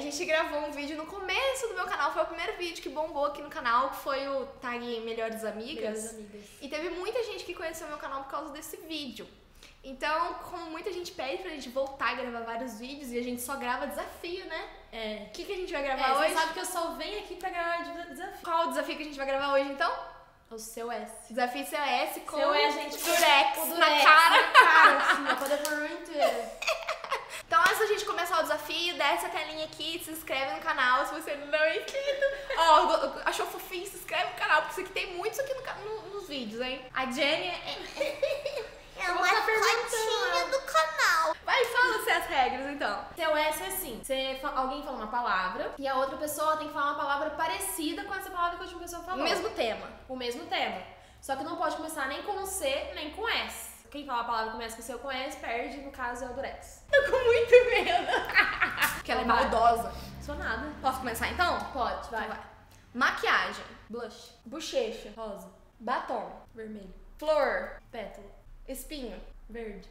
gente gravou um vídeo no começo do meu canal, foi o primeiro vídeo que bombou aqui no canal, que foi o tag Melhores Amigas. E teve muita gente que conheceu meu canal por causa desse vídeo. Então, como muita gente pede pra gente voltar a gravar vários vídeos e a gente só grava desafio, né? O que a gente vai gravar hoje? Você sabe que eu só venho aqui pra gravar desafio. Qual o desafio que a gente vai gravar hoje, então? O seu S. Desafio seu S com seu S, gente, Durex na cara, assim, ó, pra deformar inteira. Então, antes da gente começar o desafio, desce a telinha aqui, se inscreve no canal se você não é inscrito. Ó, achou fofinho, se inscreve no canal, porque isso aqui tem muito isso aqui nos vídeos, hein? A Jenny é uma fotinha do canal. Vai, fala-se as regras, então. Seu S é assim, alguém fala uma palavra e a outra pessoa tem que falar uma palavra parecida com essa palavra que a última pessoa falou. O mesmo tema. O mesmo tema. Só que não pode começar nem com C, nem com S. Quem fala a palavra começa com C ou com S, perde, no caso é o Durex. Tô com muito medo. Porque ela é maldosa. Sou nada. Posso começar, então? Pode, vai. Então vai. Maquiagem. Blush. Bochecha. Rosa. Batom. Vermelho. Flor. Pétalo. Espinho. Verde.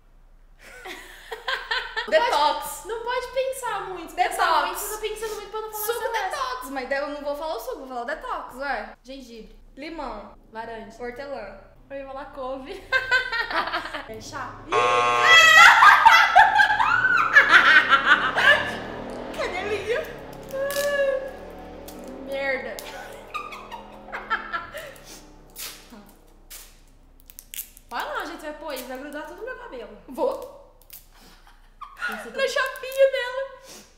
Detox. Não pode pensar muito. Detox. Pensar muito, você tá pensando muito pra não falar Suco seu S. detox. Mas daí eu não vou falar o suco, vou falar o detox, vai. Gengibre. Limão. Laranja. Hortelã. Eu ia falar couve. É chá. Cadê minha? Merda. Olha lá, gente, vai pôr isso, vai grudar tudo no meu cabelo. Vou. Você tá... Na chapinha dela.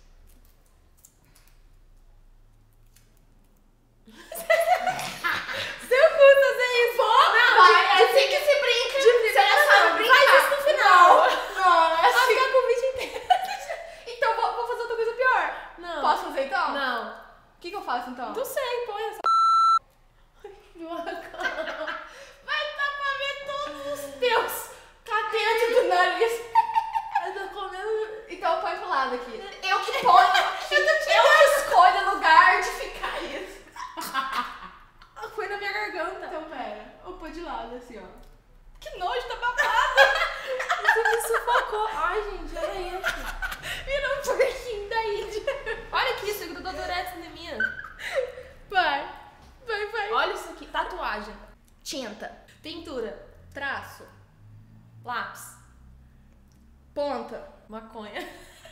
Seu cu fazer isso. Não, vai, é assim que se brinca. Você não sabe brincar. faz isso no final. Não, é Vai assim. ficar com o vídeo inteiro. Então vou fazer outra coisa pior. Não. Posso fazer então? Não. O que eu faço então? Não sei, põe essa... Vai dar pra ver todos os teus cabelos do nariz. Eu tô comendo... Então põe pro lado aqui. Eu que ponho. eu que escolho o lugar de ficar isso. Foi na minha garganta. Então pera. Eu pôr de lado assim, ó. Que nojo, tá babado. Você me sufocou. Ai, gente, olha isso. Virou um porquinho da Índia. Olha aqui, isso grudou Durex na minha. Vai. Olha isso aqui. Tatuagem. Tinta. Pintura. Traço. Lápis. Ponta. Maconha.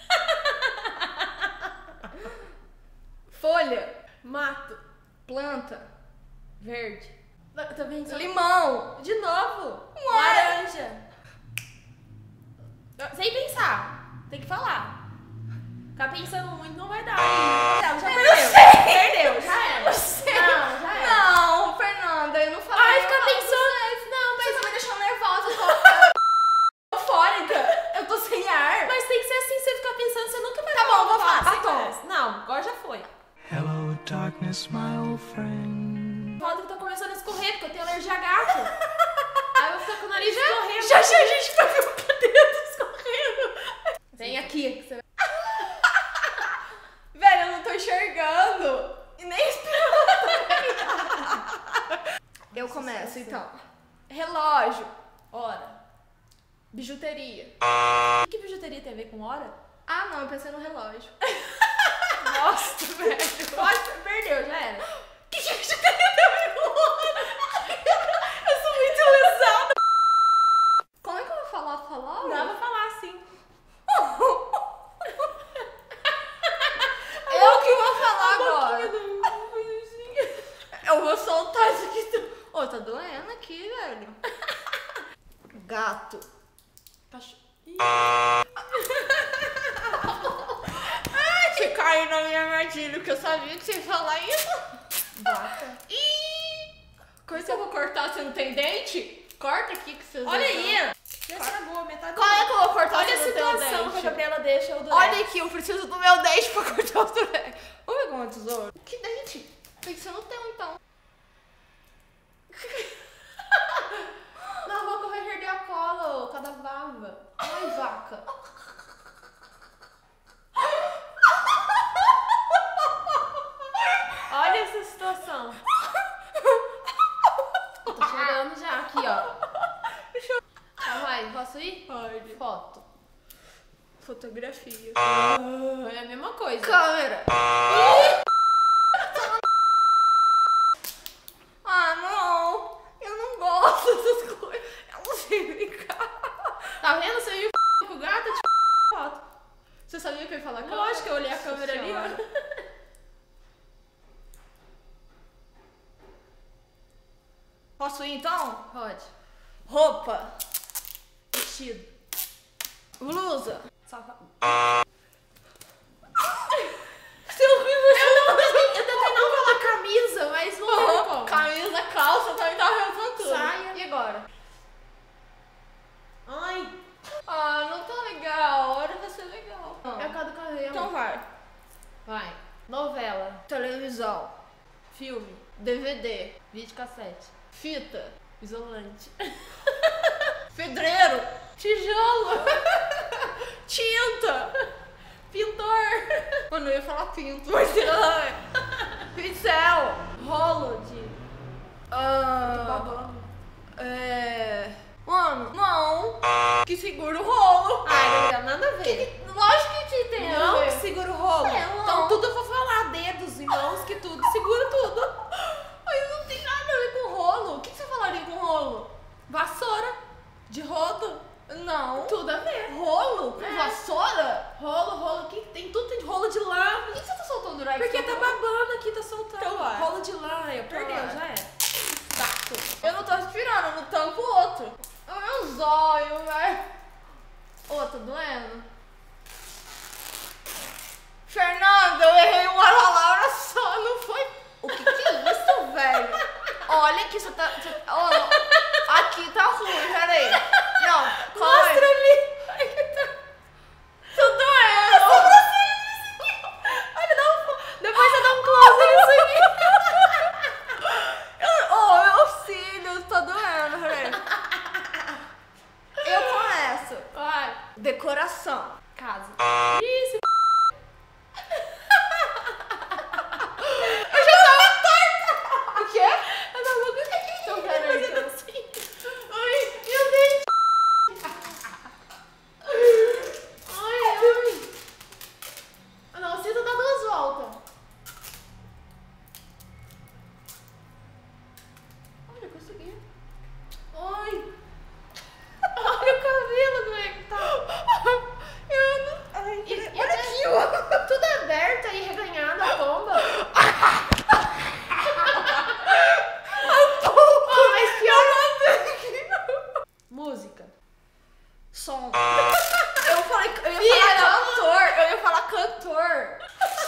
Folha. Mato. Planta. Verde. Tá vendo? Limão. De novo. Ué. Laranja. Sem pensar. Tem que falar. Ficar pensando muito não vai dar. Não, já perdeu. Perdeu, já era. Não, já era. Não, Fernanda, eu não falei. Ai, fica pensando. Não, mas você tá me deixando nervosa. Eu tô fórica. Eu tô sem ar. Mas tem que ser assim, você ficar pensando, você nunca vai Tá bom, vou falar. sem Batom. pressa. Não, agora já foi. Hello, darkness, my old friend. Foda que tá começando a escorrer, porque eu tenho alergia a gato. Aí eu vou ficar com o nariz escorrendo. Já a gente vai ver o cabelo escorrendo. Vem aqui. Que você vai... Velho, eu não tô enxergando. E nem esperando. Eu começo, então. Relógio. Hora. Bijuteria. O que bijuteria tem a ver com hora? Ah, não, eu pensei no relógio. Nossa, velho. Perdeu, já era. Que bijuteria tem a ver com hora? Eu sou muito lesada. Como é que eu vou falar a palavra? Dá pra falar assim. Eu que vou falar agora. Eu vou soltar isso aqui. Ô, tá doendo aqui, velho. Gato. Cachorro. Você caiu na minha armadilha, porque eu sabia que você ia falar isso. Vaca. Ih! Coisa que eu vou cortar, você não tem dente? Corta aqui que você Olha aí. Já estragou metade. Qual é que eu vou cortar Olha a se eu não tenho situação que a dente? Gabriela deixa o Durex. Olha aqui, eu preciso do meu dente pra cortar o durex. Vamos pegar uma tesoura? Que dente? Tem que ser no teu, então. Na boca vai perder a cola, ô, cada vava. Ai, vaca. Olha essa situação. Eu tô chorando já aqui, ó. Tá, vai, posso ir? Pode. Foto. Fotografia. É a mesma coisa. Câmera. Ah, não. Eu não gosto dessas coisas. Eu não sei brincar. Tá vendo? Você viu com o gato? Foto. Você sabia que eu ia falar câmera? Lógico, eu olhei a câmera ali, ó. Posso ir então? Pode. Roupa. Vestido. Blusa. Sapato. Seu ouvido. Eu tentei não falar camisa, mas não tem como. Camisa, calça, também tava pensando tudo. Saia. E agora? Ai, Ah, não tá legal. Hora vai ser legal. é por causa do cabelo. Então vai. Vai. Novela. Televisão. Filme. DVD. Videocassete. Fita. Isolante. Pedreiro. Tijolo. Tinta. Pintor. Mano, eu ia falar pinto, mas pincel. Rolo de babão. Mano, não. Que segura o rolo. Ai, Gabriel, nada a ver. Lógico que tem a Não ver. que segura o rolo. É, não. Então tudo eu vou falar. Dedos e mãos, que tudo. Segura tudo. Mas não tem nada a ver com rolo. O que você falaria com rolo? Vassoura. De rodo. Não. Tudo a ver. Rolo? Com É. vassoura? Rolo. Que tem tudo tem de rolo de lã. Por que você tá soltando o drag? Porque tá babando aqui, tá soltando. Então vai. Rolo de lã. Aí, perdeu, vai. já é. Eu não tô respirando, eu não tampo o outro. O meu zóio, velho. Ô, tá doendo? Fernanda, eu errei uma palavra só, não foi? O que é isso, velho? Olha aqui, você tá... Ó, aqui tá ruim, peraí. Não, Mostra ali. Tá doendo. Olha, depois você dá um close nisso aqui. Ô, meus cílios, tá doendo, peraí. Eu começo. Vai. Decoração. Casa. Isso. O quê? Eu não vou Então, peraí. fazendo assim. Ai, meu dente. Ai. Não, precisa dar 2 voltas. Olha, consegui. Ai. Olha o cabelo, como é que tá. Eu não... Ai, E olha aqui, ó. tudo aberto aí, reganhado a pomba. Oh, mas pior. Música. Som. Eu ia falar cantor. Eu ia falar cantor.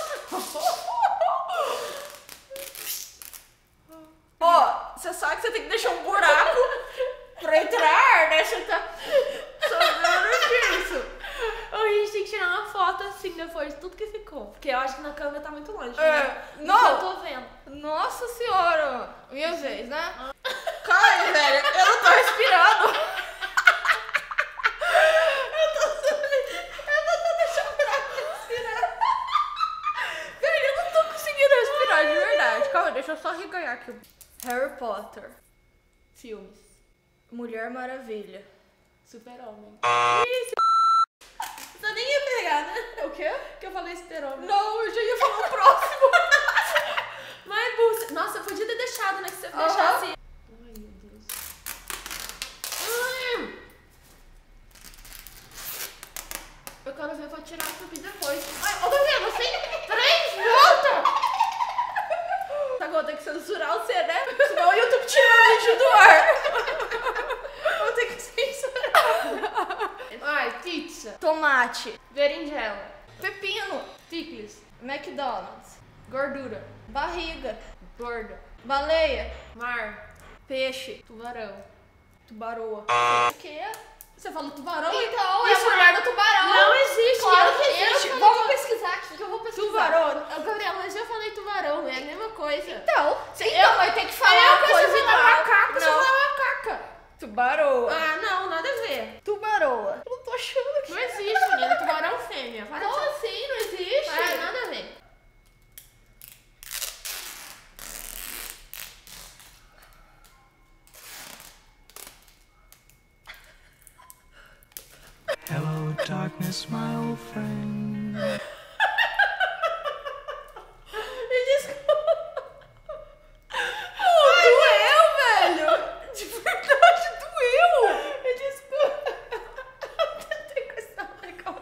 Ó, você sabe que você tem que deixar um buraco pra entrar, né? Você tá sabendo disso. A gente tem que tirar uma foto assim depois de tudo que ficou. Porque eu acho que na câmera tá muito longe. É, né? não. Eu tô vendo. Nossa senhora. Minha vez, né? Cara, velho, eu não tô respirando. Eu tô deixando o buraco respirar. Velho, eu não tô conseguindo respirar de verdade. Calma, deixa eu só reganhar aqui. Harry Potter. Filmes. Mulher Maravilha. Super-Homem. Isso. Você nem ia pegar, né? O quê? Que eu falei super-homem. Não, eu já ia falar o próximo. Mas, Bússia... Nossa, eu podia ter deixado, né? Que você Aham. deixasse... Ai, meu Deus. Eu quero ver pra tirar isso aqui depois. Ai, ô, Gabriel, você... 3 voltas! Tá, vou ter que censurar você, né? Senão o YouTube tira o vídeo do ar. Vou ter que censurar. Ai, pizza. Tomate. Berinjela. Pepino. Picles. McDonald's. Gordura. Barriga. Gorda. Baleia. Mar. Peixe. Tubarão. Tubaroa. O quê? Você falou tubarão? Então, é a Isso mulher do tubarão. Não existe. Claro que Eu existe. falei Vamos pesquisar aqui que eu vou pesquisar. Tubarão. Gabriel, mas eu falei tubarão. É a mesma coisa. Então, então vai ter que falar uma coisa você igual. fala macaco, você Não. fala macaca. Tubaroa. Ah, não, nada a ver. Tubaroa. Eu não tô achando que... Não existe, menina. Tubarão fêmea. Para Como de... assim? Não existe? Ah, nada a ver. Hello, darkness, my old friend. Me desculpa. Doeu, velho! De verdade, doeu! Me desculpa. Não tem questão legal.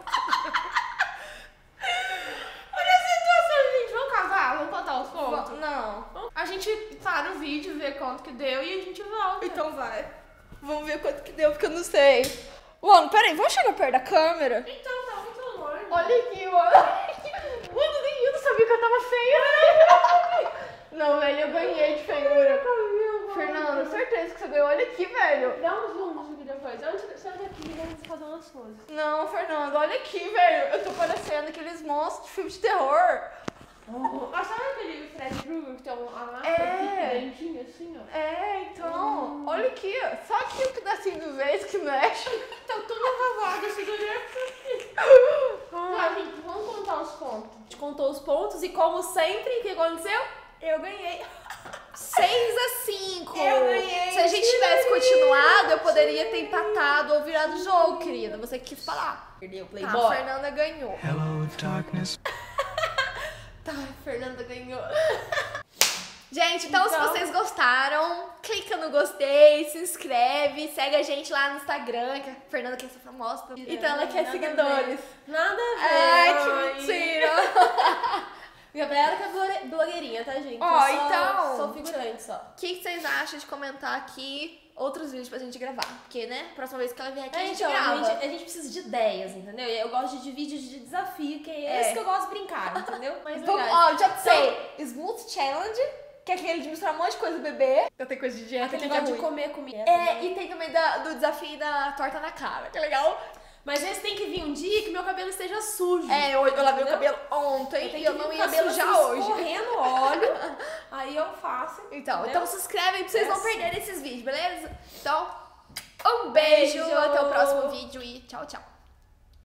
Olha a situação, gente. Vamos cavar? Vamos contar os pontos? Não. A gente para o vídeo, vê quanto que deu e a gente volta. Então vai. Vamos ver quanto que deu, porque eu não sei. Mano, peraí, vamos chegar perto da câmera? Então, tá muito longe. Olha aqui, mano. Mano, nem eu não sabia que eu tava feia. Não, velho, eu ganhei de feiura. Fernanda, certeza que você ganhou. Olha aqui, velho. Dá uns zooms aqui depois. Você olha aqui, vamos fazer umas coisas. Não, Fernanda, olha aqui, velho. Eu tô parecendo aqueles monstros de filme de terror. Ah, sabe aquele Fred Krueger que tem uma máscara É. dentinho assim, ó? É, então. Olha aqui, ó. Só aqui o pedacinho do vez que mexe. Tá tudo acabado esse aqui. Tá, gente, vamos contar os pontos. A gente contou os pontos e, como sempre, o que aconteceu? Eu ganhei. 6-5. Eu ganhei. Se a gente tivesse continuado, eu poderia ter empatado ou virado o jogo, querida. Você quis falar. Perdeu o Tá, Playboy. a Fernanda ganhou. Hello, darkness. Tá, a Fernanda ganhou. Gente, então se vocês gostaram, clica no gostei, se inscreve, segue a gente lá no Instagram, que a Fernanda quer ser famosa. Então ela quer Nada a seguidores. ver. Nada a ver. Ai, que mentira. Gabriela que é blogueirinha, tá, gente? Ó, Eu então- sou figurante só. O que vocês acham de comentar aqui outros vídeos pra gente gravar? Porque, né, próxima vez que ela vier aqui, a gente Então, grava. a gente precisa de ideias, entendeu? E eu gosto de vídeos de desafio, que é esse que eu gosto de brincar, entendeu? Mas Vamos, ó, já sei. Smooth Challenge, que é aquele de misturar um monte de coisa e beber. Eu tenho coisa de dieta, aquele que é negócio de ruim. comer comida. É, e tem também do desafio da torta na cara, que é legal. Mas esse tem que vir um dia que meu cabelo esteja sujo. É, eu lavei o Entendeu? cabelo ontem Eu tenho e eu que não vir ia com o cabelo sujar assim, hoje. escorrendo óleo, aí eu faço. Então entendeu? se inscrevem pra vocês É não assim. perderem esses vídeos, beleza? Então, um beijo, Beijo. até o próximo vídeo e tchau, tchau.